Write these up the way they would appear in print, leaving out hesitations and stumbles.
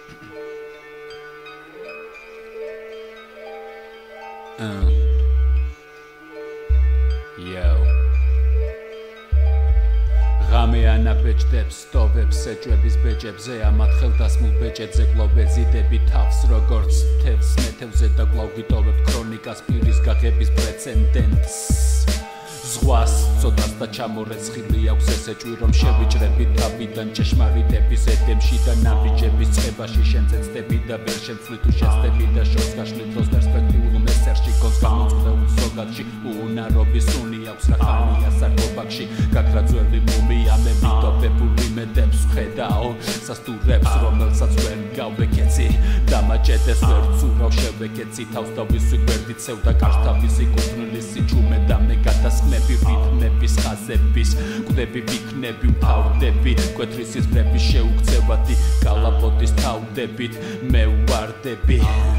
ღამე ანაბეჭდებს სტოვებს ეჭვების ბეჭებზე ამათ ხელდასმულ ბეჭედზე გლობე ზიდები თავს როგორც თევზს მეთევზე და კვლავ გიტოვებ ქრონიკას პირის გაღების პრეცედენტს ზღვას ცოტას და ჩამორეცხილი აქვს ეს ეჭვი რომ შევიჭრები თავიდან ჭეშმარიტების ედემში და ნაბიჯების წყებაში შენ წეცდები და ვერ შემცვლი თუ შეცდები და შორს გაშლით დროს პერსპექტიულ მესერში გონს გამოწვეულ ზოგადში უნარობის უნი აქვს რა ხანია სარგობაგში გაქრა ძველი მუმია მე მიტოვებული მედებს ვხედაო სასტურებს რომელსაც ვერ გავეკეცი დამაჭედეს ვერ ცურავ შევეკეცი თავს და ვისვი გვერდით სევდა კარშთავისი კუთვნილის სიჩუმე და მე გადასხმები რითმების ხაზების კვდები ვიქნები ვთავდები კვეთრისის ბრების შეუქცევადი კალაპოტის თავდებით მე ვარდები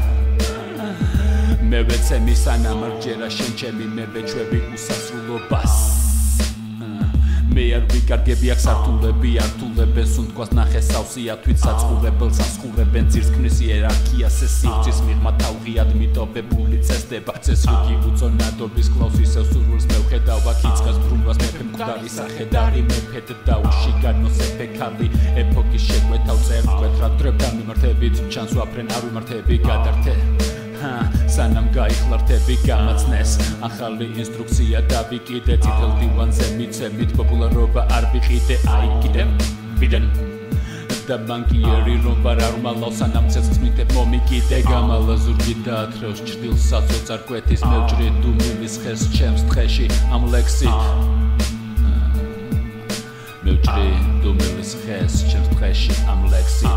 მე ვეცემი სანამ რჯერა შენ ჩემი მე ვეჩვევი უსასრულობას მე არ ვიკარგები აქ სართულები ართულებენ სუნთქვას ნახე სავსია თვით საწყურებელს ასხურებენ ძირს ქმნის იერარქიას ეს სივრცის მიღმა თავღიად მიტოვებული წესდება წესრიგი უწონადობის კლავს ისევ სურვილს მე ვხედავ აქ იწყებს ბრუნვას მეფე მკვდარი სახედარი მეფედ დაუში განოს ეფექალი ეპოქის შეკვეთავ წერს კვეთრად დრებ დამიმართებით ჩანს ვაფრენ არ ვიმართები გადართე სანამ გაიხლართები გამაცნეს ახალი ინსტრუქცია დავიკიდე წითელ დივანზე მიცემით პოპულარობა არ ვიყიდე აი კიდევ ვიდან და ბანკიერი რომ ვარ არ უმალავ სანამ ცეცხლს მიტებ მომიკიდე გამალა ზურგი დაათრევს ჭრდილს საწოწარ კვეთის მე ვჭრი დუმილის ხეს ჩემს ტყეში ამ ლექსით მე ვჭრი დუმილის ხეს ჩემს ტყეში ამ ლექსით